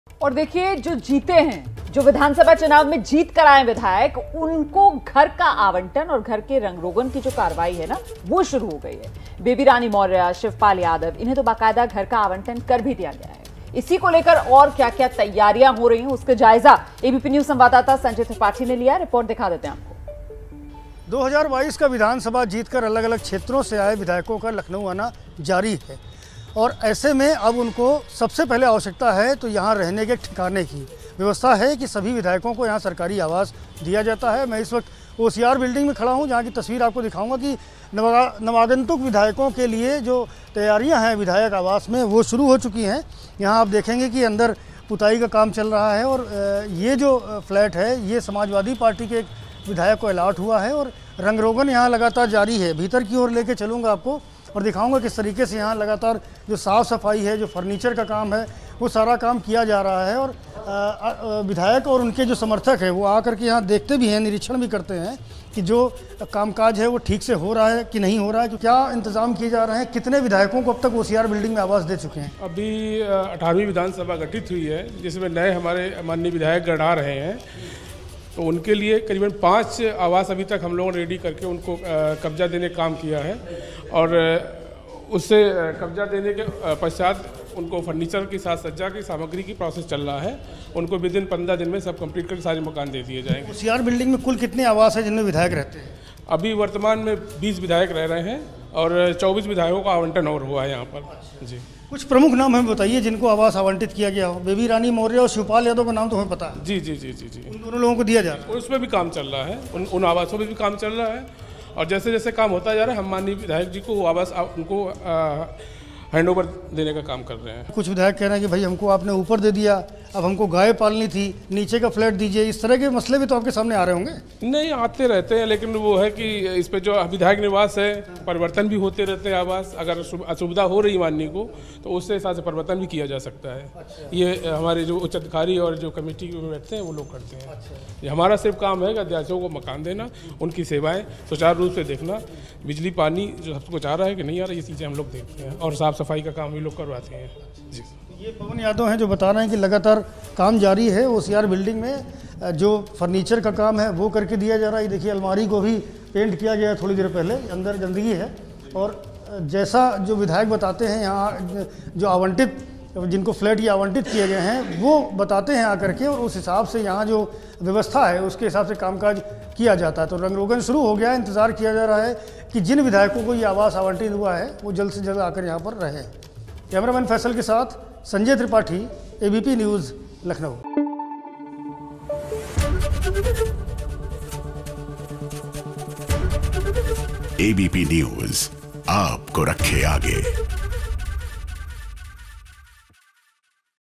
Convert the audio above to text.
और देखिए, जो जीते हैं, जो विधानसभा चुनाव में जीत कर आए विधायक, उनको घर का आवंटन और घर के रंग रोगन की जो कार्रवाई है ना, वो शुरू हो गई है। बेबी रानी मौर्य, शिवपाल यादव, इन्हें तो बाकायदा घर का आवंटन कर भी दिया गया है। इसी को लेकर और क्या क्या तैयारियां हो रही हैं, उसका जायजा एबीपी न्यूज संवाददाता संजय त्रिपाठी ने लिया। रिपोर्ट दिखा देते हैं आपको। 2022 का विधानसभा जीतकर अलग अलग क्षेत्रों से आए विधायकों का लखनऊ आना जारी है और ऐसे में अब उनको सबसे पहले आवश्यकता है तो यहाँ रहने के ठिकाने की व्यवस्था है कि सभी विधायकों को यहाँ सरकारी आवास दिया जाता है। मैं इस वक्त ओसीआर बिल्डिंग में खड़ा हूँ, जहाँ की तस्वीर आपको दिखाऊंगा कि नवागंतुक विधायकों के लिए जो तैयारियाँ हैं विधायक आवास में वो शुरू हो चुकी हैं। यहाँ आप देखेंगे कि अंदर पुताई का काम चल रहा है और ये जो फ्लैट है ये समाजवादी पार्टी के एक विधायक को अलॉट हुआ है और रंग रोगन यहाँ लगातार जारी है। भीतर की ओर लेके चलूँगा आपको और दिखाऊंगा किस तरीके से यहाँ लगातार जो साफ़ सफाई है, जो फर्नीचर का काम है, वो सारा काम किया जा रहा है। और विधायक और उनके जो समर्थक हैं वो आकर के यहाँ देखते भी हैं, निरीक्षण भी करते हैं कि जो कामकाज है वो ठीक से हो रहा है कि नहीं हो रहा है, कि क्या इंतज़ाम किए जा रहे हैं। कितने विधायकों को अब तक ओसीआर बिल्डिंग में आवास दे चुके हैं? अभी 18वीं विधानसभा गठित हुई है, जिसमें नए हमारे माननीय विधायक गण आ रहे हैं, तो उनके लिए करीबन 5 आवास अभी तक हम लोगों ने रेडी करके उनको कब्जा देने का काम किया है। और उससे कब्जा देने के पश्चात उनको फर्नीचर की साथ सज्जा की सामग्री की प्रोसेस चल रहा है। उनको विदिन 15 दिन में सब कंप्लीट करके सारे मकान दे दिए जाएंगे। ओसीआर बिल्डिंग में कुल कितने आवास है जिनमें विधायक रहते हैं? अभी वर्तमान में 20 विधायक रह रहे हैं और 24 विधायकों का आवंटन और हुआ है यहाँ पर। जी, कुछ प्रमुख नाम हमें बताइए जिनको आवास आवंटित किया गया हो। बेबी रानी मौर्य और शिवपाल यादव का नाम तो हमें पता है। जी जी जी जी जी, उन दोनों लोगों को दिया जा रहा है। उसमें भी काम चल रहा है, उन आवासों में भी काम चल रहा है। और जैसे जैसे काम होता जा रहा है, हम माननीय विधायक जी को आवास उनको हैंडओवर देने का काम कर रहे हैं। कुछ विधायक कह रहे हैं कि भाई हमको आपने ऊपर दे दिया, अब हमको गाय पालनी थी, नीचे का फ्लैट दीजिए। इस तरह के मसले भी तो आपके सामने आ रहे होंगे। नहीं, आते रहते हैं, लेकिन वो है कि इस पे जो विधायक निवास है परिवर्तन भी होते रहते हैं। आवास अगर असुविधा हो रही माननीय को तो उससे हिसाब से परिवर्तन भी किया जा सकता है। अच्छा। ये हमारे जो उच्च अधिकारी और जो कमेटी में बैठते हैं वो लोग करते हैं। अच्छा। ये हमारा सिर्फ काम है कि अध्यादेशों को मकान देना, उनकी सेवाएँ सुचारू रूप से देखना, बिजली पानी जो सबको चाह रहा है कि नहीं आ रहा, ये चीज़ें हम लोग देखते हैं और साफ़ सफाई का काम भी लोग करवाते हैं। जी, ये पवन यादव हैं जो बता रहे हैं कि लगातार काम जारी है ओसीआर बिल्डिंग में। जो फर्नीचर का काम है वो करके दिया जा रहा है। देखिए, अलमारी को भी पेंट किया गया थोड़ी देर पहले, अंदर गंदगी है। और जैसा जो विधायक बताते हैं, यहाँ जो आवंटित जिनको फ्लैट ये आवंटित किए गए हैं वो बताते हैं आकर के, और उस हिसाब से यहाँ जो व्यवस्था है उसके हिसाब से कामकाज किया जाता है। तो रंग रोगन शुरू हो गया है। इंतज़ार किया जा रहा है कि जिन विधायकों को ये आवास आवंटित हुआ है वो जल्द से जल्द आकर यहाँ पर रहे। कैमरामैन फैसल के साथ Sanjay Tripathi, ABP news, Lucknow. ABP news आपको रखे आगे।